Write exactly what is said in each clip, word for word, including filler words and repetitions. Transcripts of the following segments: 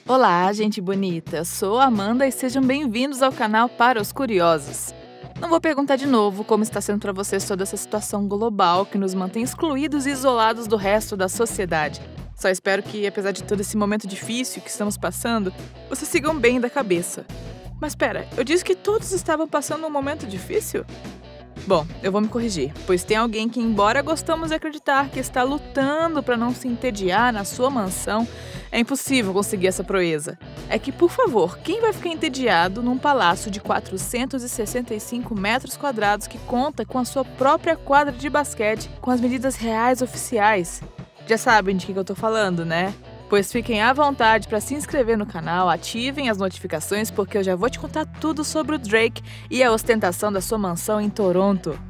Olá, gente bonita! Sou a Amanda e sejam bem-vindos ao canal Para os Curiosos. Não vou perguntar de novo como está sendo para vocês toda essa situação global que nos mantém excluídos e isolados do resto da sociedade. Só espero que, apesar de todo esse momento difícil que estamos passando, vocês sigam bem da cabeça. Mas pera, eu disse que todos estavam passando um momento difícil? Bom, eu vou me corrigir, pois tem alguém que, embora gostamos de acreditar que está lutando para não se entediar na sua mansão, é impossível conseguir essa proeza. É que, por favor, quem vai ficar entediado num palácio de quatrocentos e sessenta e cinco metros quadrados que conta com a sua própria quadra de basquete com as medidas reais oficiais? Já sabem de que eu tô falando, né? Pois fiquem à vontade para se inscrever no canal, ativem as notificações porque eu já vou te contar tudo sobre o Drake e a ostentação da sua mansão em Toronto.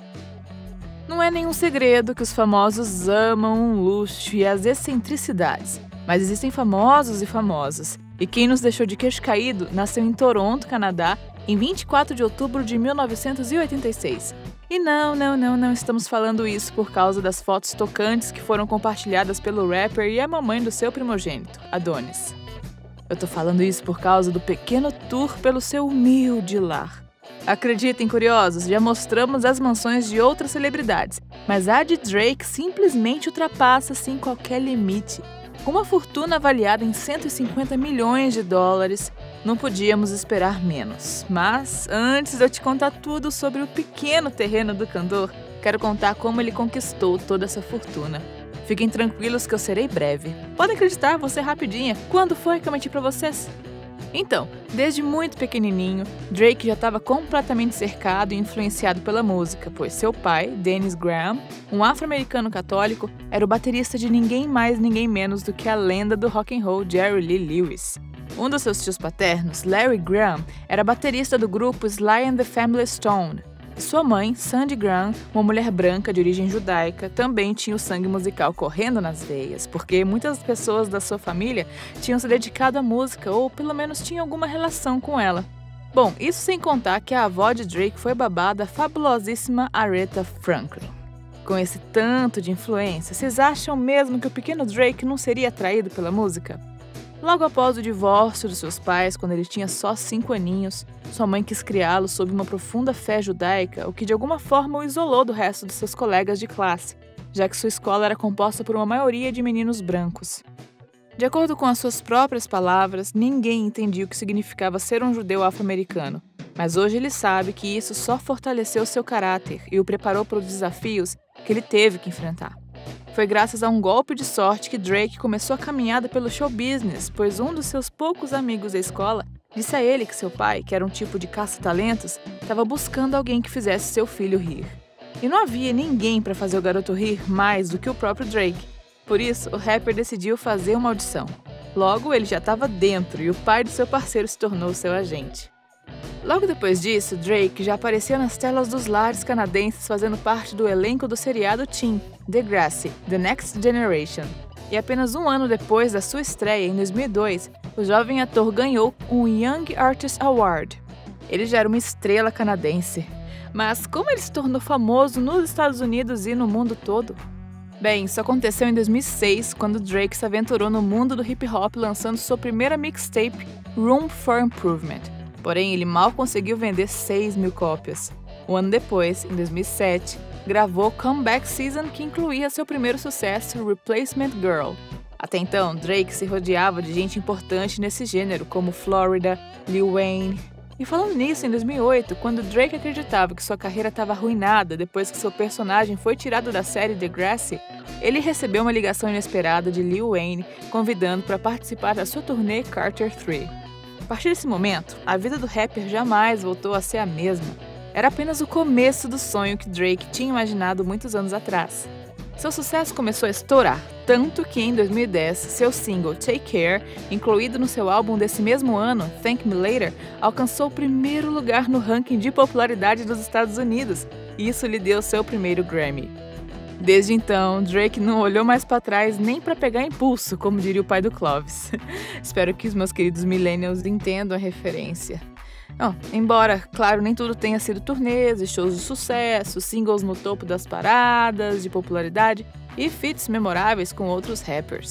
Não é nenhum segredo que os famosos amam o luxo e as excentricidades, mas existem famosos e famosas. E quem nos deixou de queixo caído nasceu em Toronto, Canadá, em vinte e quatro de outubro de mil novecentos e oitenta e seis. E não, não, não, não estamos falando isso por causa das fotos tocantes que foram compartilhadas pelo rapper e a mamãe do seu primogênito, Adonis. Eu tô falando isso por causa do pequeno tour pelo seu humilde lar. Acreditem, curiosos, já mostramos as mansões de outras celebridades, mas a de Drake simplesmente ultrapassa sem qualquer limite. Com uma fortuna avaliada em cento e cinquenta milhões de dólares, não podíamos esperar menos. Mas, antes de eu te contar tudo sobre o pequeno terreno do cantor, quero contar como ele conquistou toda essa fortuna. Fiquem tranquilos que eu serei breve. Podem acreditar, vou ser rapidinha. Quando foi que eu menti pra vocês? Então, desde muito pequenininho, Drake já estava completamente cercado e influenciado pela música, pois seu pai, Dennis Graham, um afro-americano católico, era o baterista de ninguém mais ninguém menos do que a lenda do rock and roll Jerry Lee Lewis. Um dos seus tios paternos, Larry Graham, era baterista do grupo Sly and the Family Stone. E sua mãe, Sandy Graham, uma mulher branca de origem judaica, também tinha o sangue musical correndo nas veias, porque muitas pessoas da sua família tinham se dedicado à música ou pelo menos tinham alguma relação com ela. Bom, isso sem contar que a avó de Drake foi babá da fabulosíssima Aretha Franklin. Com esse tanto de influência, vocês acham mesmo que o pequeno Drake não seria atraído pela música? Logo após o divórcio dos seus pais, quando ele tinha só cinco aninhos, sua mãe quis criá-lo sob uma profunda fé judaica, o que de alguma forma o isolou do resto de seus colegas de classe, já que sua escola era composta por uma maioria de meninos brancos. De acordo com as suas próprias palavras, ninguém entendia o que significava ser um judeu afro-americano, mas hoje ele sabe que isso só fortaleceu seu caráter e o preparou para os desafios que ele teve que enfrentar. Foi graças a um golpe de sorte que Drake começou a caminhada pelo show business, pois um dos seus poucos amigos da escola disse a ele que seu pai, que era um tipo de caça-talentos, estava buscando alguém que fizesse seu filho rir. E não havia ninguém para fazer o garoto rir mais do que o próprio Drake. Por isso, o rapper decidiu fazer uma audição. Logo, ele já estava dentro e o pai do seu parceiro se tornou seu agente. Logo depois disso, Drake já apareceu nas telas dos lares canadenses fazendo parte do elenco do seriado Teen, Degrassi, The Next Generation. E apenas um ano depois da sua estreia, em dois mil e dois, o jovem ator ganhou um Young Artist Award. Ele já era uma estrela canadense. Mas como ele se tornou famoso nos Estados Unidos e no mundo todo? Bem, isso aconteceu em dois mil e seis, quando Drake se aventurou no mundo do hip-hop lançando sua primeira mixtape, Room for Improvement. Porém, ele mal conseguiu vender seis mil cópias. Um ano depois, em dois mil e sete, gravou Comeback Season, que incluía seu primeiro sucesso, Replacement Girl. Até então, Drake se rodeava de gente importante nesse gênero, como Florida, Lil Wayne. E falando nisso, em dois mil e oito, quando Drake acreditava que sua carreira estava arruinada depois que seu personagem foi tirado da série Degrassi, ele recebeu uma ligação inesperada de Lil Wayne, convidando para participar da sua turnê Carter três. A partir desse momento, a vida do rapper jamais voltou a ser a mesma. Era apenas o começo do sonho que Drake tinha imaginado muitos anos atrás. Seu sucesso começou a estourar, tanto que em dois mil e dez, seu single Take Care, incluído no seu álbum desse mesmo ano, Thank Me Later, alcançou o primeiro lugar no ranking de popularidade dos Estados Unidos, e isso lhe deu seu primeiro Grammy. Desde então, Drake não olhou mais para trás nem para pegar impulso, como diria o pai do Clovis. Espero que os meus queridos millennials entendam a referência. Oh, embora, claro, nem tudo tenha sido turnês e shows de sucesso, singles no topo das paradas de popularidade e feats memoráveis com outros rappers.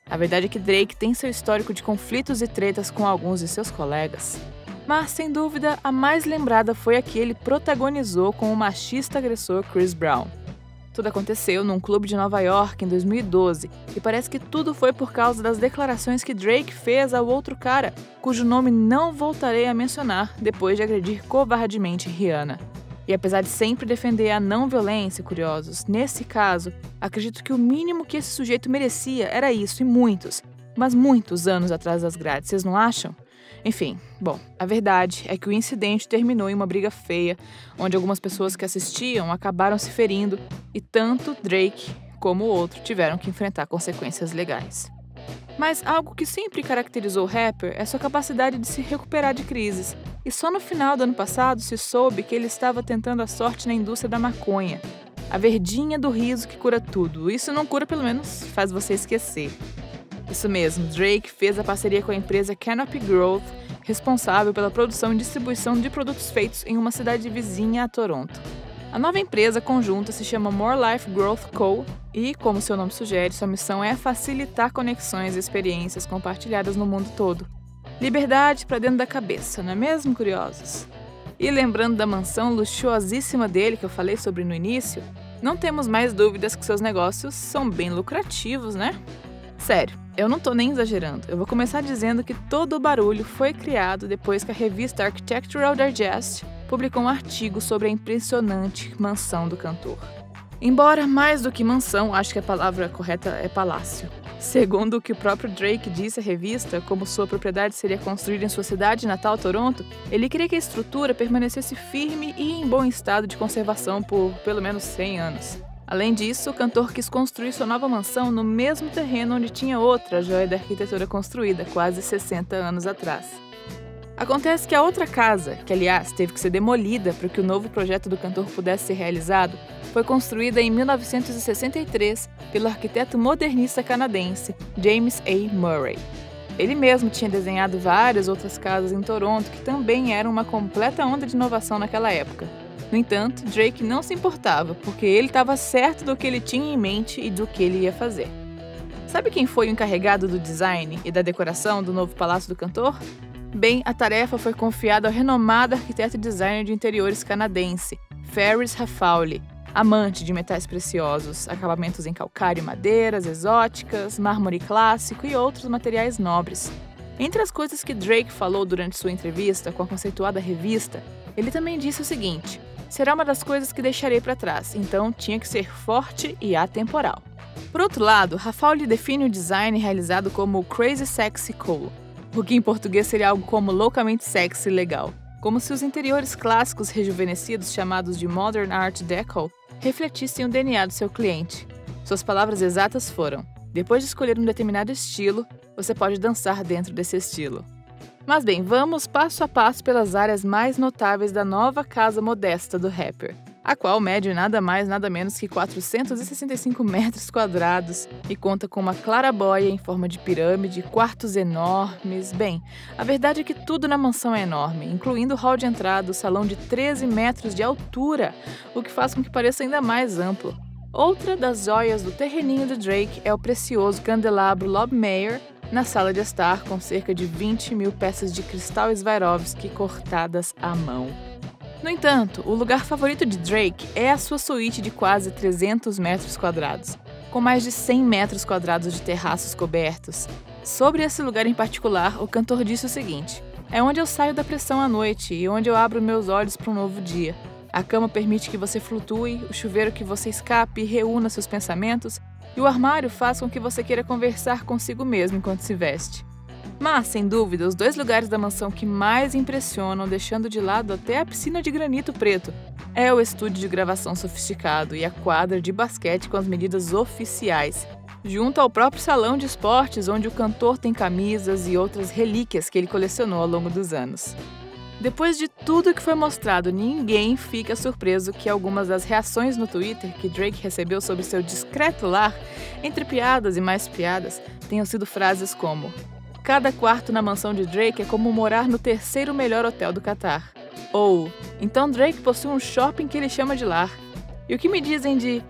A verdade é que Drake tem seu histórico de conflitos e tretas com alguns de seus colegas. Mas, sem dúvida, a mais lembrada foi a que ele protagonizou com o machista agressor Chris Brown. Tudo aconteceu num clube de Nova York em dois mil e doze, e parece que tudo foi por causa das declarações que Drake fez ao outro cara, cujo nome não voltarei a mencionar depois de agredir covardemente Rihanna. E apesar de sempre defender a não violência, curiosos, nesse caso, acredito que o mínimo que esse sujeito merecia era isso, e muitos, mas muitos anos atrás das grades, vocês não acham? Enfim, bom, a verdade é que o incidente terminou em uma briga feia, onde algumas pessoas que assistiam acabaram se ferindo e tanto Drake como o outro tiveram que enfrentar consequências legais. Mas algo que sempre caracterizou o rapper é sua capacidade de se recuperar de crises, e só no final do ano passado se soube que ele estava tentando a sorte na indústria da maconha. A verdinha do riso que cura tudo, isso não cura, pelo menos faz você esquecer. Isso mesmo, Drake fez a parceria com a empresa Canopy Growth, responsável pela produção e distribuição de produtos feitos em uma cidade vizinha a Toronto. A nova empresa conjunta se chama More Life Growth Co. e, como seu nome sugere, sua missão é facilitar conexões e experiências compartilhadas no mundo todo. Liberdade para dentro da cabeça, não é mesmo, curiosos? E lembrando da mansão luxuosíssima dele que eu falei sobre no início, não temos mais dúvidas que seus negócios são bem lucrativos, né? Sério, eu não tô nem exagerando. Eu vou começar dizendo que todo o barulho foi criado depois que a revista Architectural Digest publicou um artigo sobre a impressionante mansão do cantor. Embora mais do que mansão, acho que a palavra correta é palácio. Segundo o que o próprio Drake disse à revista, como sua propriedade seria construída em sua cidade natal, Toronto, ele queria que a estrutura permanecesse firme e em bom estado de conservação por pelo menos cem anos. Além disso, o cantor quis construir sua nova mansão no mesmo terreno onde tinha outra joia da arquitetura construída quase sessenta anos atrás. Acontece que a outra casa, que aliás teve que ser demolida para que o novo projeto do cantor pudesse ser realizado, foi construída em mil novecentos e sessenta e três pelo arquiteto modernista canadense James A. Murray. Ele mesmo tinha desenhado várias outras casas em Toronto que também eram uma completa onda de inovação naquela época. No entanto, Drake não se importava, porque ele estava certo do que ele tinha em mente e do que ele ia fazer. Sabe quem foi o encarregado do design e da decoração do novo palácio do cantor? Bem, a tarefa foi confiada ao renomado arquiteto e designer de interiores canadense, Ferris Raffauli, amante de metais preciosos, acabamentos em calcário e madeiras exóticas, mármore clássico e outros materiais nobres. Entre as coisas que Drake falou durante sua entrevista com a conceituada revista, ele também disse o seguinte: será uma das coisas que deixarei para trás, então tinha que ser forte e atemporal. Por outro lado, Raffauli define o design realizado como Crazy Sexy Cool, o que em português seria algo como loucamente sexy e legal, como se os interiores clássicos rejuvenescidos chamados de Modern Art Deco refletissem o D N A do seu cliente. Suas palavras exatas foram: depois de escolher um determinado estilo, você pode dançar dentro desse estilo. Mas bem, vamos passo a passo pelas áreas mais notáveis da nova casa modesta do rapper, a qual mede nada mais nada menos que quatrocentos e sessenta e cinco metros quadrados e conta com uma claraboia em forma de pirâmide, quartos enormes. Bem, a verdade é que tudo na mansão é enorme, incluindo o hall de entrada, o salão de treze metros de altura, o que faz com que pareça ainda mais amplo. Outra das joias do terreninho do Drake é o precioso candelabro Lobmeyer, na sala de estar, com cerca de vinte mil peças de cristal Swarovski cortadas à mão. No entanto, o lugar favorito de Drake é a sua suíte de quase trezentos metros quadrados, com mais de cem metros quadrados de terraços cobertos. Sobre esse lugar em particular, o cantor disse o seguinte: é onde eu saio da pressão à noite e onde eu abro meus olhos para um novo dia. A cama permite que você flutue, o chuveiro que você escape e reúna seus pensamentos, e o armário faz com que você queira conversar consigo mesmo enquanto se veste. Mas, sem dúvida, os dois lugares da mansão que mais impressionam, deixando de lado até a piscina de granito preto, é o estúdio de gravação sofisticado e a quadra de basquete com as medidas oficiais, junto ao próprio salão de esportes onde o cantor tem camisas e outras relíquias que ele colecionou ao longo dos anos. Depois de tudo que foi mostrado, ninguém fica surpreso que algumas das reações no Twitter que Drake recebeu sobre seu discreto lar, entre piadas e mais piadas, tenham sido frases como: cada quarto na mansão de Drake é como morar no terceiro melhor hotel do Catar. Ou, então Drake possui um shopping que ele chama de lar. E o que me dizem de a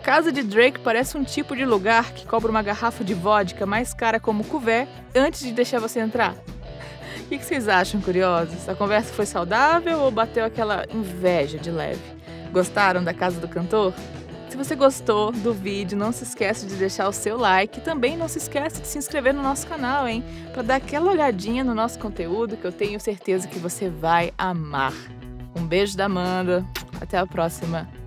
casa de Drake parece um tipo de lugar que cobra uma garrafa de vodka mais cara como couvert antes de deixar você entrar? O que vocês acham, curiosos? A conversa foi saudável ou bateu aquela inveja de leve? Gostaram da casa do cantor? Se você gostou do vídeo, não se esquece de deixar o seu like e também não se esquece de se inscrever no nosso canal, hein? Para dar aquela olhadinha no nosso conteúdo que eu tenho certeza que você vai amar. Um beijo da Amanda, até a próxima.